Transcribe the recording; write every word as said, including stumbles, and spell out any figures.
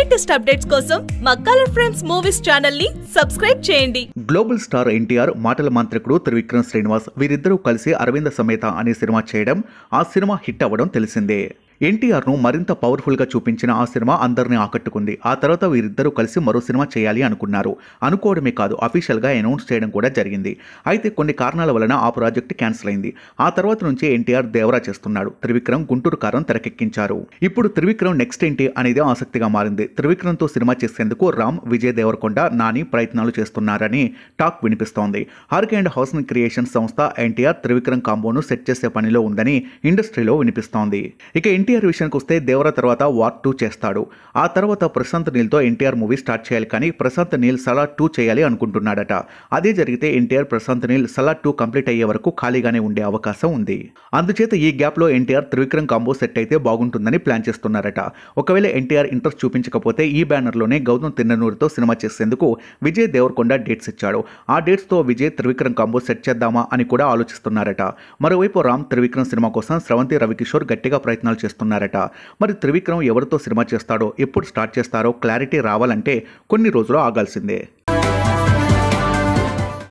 Latest updates కోసం మా colour frames movies channel ని సబ్స్క్రైబ్ చేయండి. గ్లోబల్ స్టార్ ఎన్టీఆర్, మాటల మాంత్రికుడు త్రివిక్రమ్ శ్రీనివాస్ వీరిద్దరూ కలిసి అరవింద సమేత అనే సినిమా చేయడం, ఆ సినిమా హిట్ అవ్వడం తెలిసిందే. ఎన్టీఆర్ను మరింత పవర్ఫుల్గా చూపించిన ఆ సినిమా అందరినీ ఆకట్టుకుంది. ఆ తర్వాత వీరిద్దరూ కలిసి మరో సినిమా చేయాలి అనుకున్నారు. అనుకోవడమే కాదు, అఫీషియల్గా అనౌన్స్ చేయడం కూడా జరిగింది. అయితే కొన్ని కారణాల వలన ఆ ప్రాజెక్ట్ క్యాన్సిల్ అయింది. ఆ తర్వాత నుంచి ఎన్టీఆర్ దేవరా చేస్తున్నాడు. త్రివిక్రమ్ గుంటూరు కారం తెరకెక్కించారు. ఇప్పుడు త్రివిక్రమ్ నెక్స్ట్ ఏంటి అనేది ఆసక్తిగా మారింది. త్రివిక్రమ్తో సినిమా చేసేందుకు రామ్, విజయ్ దేవరకొండ, నాని ప్రయత్నాలు చేస్తున్నారని టాక్ వినిపిస్తోంది. హార్క్ అండ్ హౌసింగ్ క్రియేషన్ సంస్థ ఎన్టీఆర్ త్రివిక్రమ్ కాంబోను సెట్ చేసే పనిలో ఉందని ఇండస్ట్రీలో వినిపిస్తోంది. ఇక ఎన్టీఆర్ విషయానికి వస్తే దేవరా తర్వాత వార్ టూ చేస్తాడు. ఆ తర్వాత ప్రశాంత్ నీల్తో ఎన్టీఆర్ మూవీ స్టార్ట్ చేయాలి, కానీ ప్రశాంత్ నీల్ సలార్ టూ చేయాలి అనుకుంటున్నాడట. అదే జరిగితే ఎన్టీఆర్ ప్రశాంత్ నీల్ సలార్ టూ కంప్లీట్ అయ్యే వరకు ఖాళీగానే ఉండే అవకాశం ఉంది. అందుచేత ఈ గ్యాప్లో ఎన్టీఆర్ త్రివిక్రమ్ కాంబో సెట్ అయితే బాగుంటుందని ప్లాన్ చేస్తున్నారట. ఒకవేళ ఎన్టీఆర్ ఇంట్రెస్ట్ చూపించకపోతే ఈ బ్యానర్లోనే గౌతమ్ తిన్ననూరుతో సినిమా చేసేందుకు విజయ్ దేవరకొండ డేట్స్ ఇచ్చాడు. ఆ డేట్స్తో విజయ్ త్రివిక్రమ్ కాంబో సెట్ చేద్దామా అని కూడా ఆలోచిస్తున్నారట. మరోవైపు రామ్ త్రివిక్రమ్ సినిమా కోసం స్రవంతి రవికిషోర్ గట్టిగా ప్రయత్నాలు చేస్తున్నారట. మరి త్రివిక్రమ్ ఎవరితో సినిమా చేస్తాడో, ఎప్పుడు స్టార్ట్ చేస్తారో క్లారిటీ రావాలంటే కొన్ని రోజులు ఆగాల్సిందే.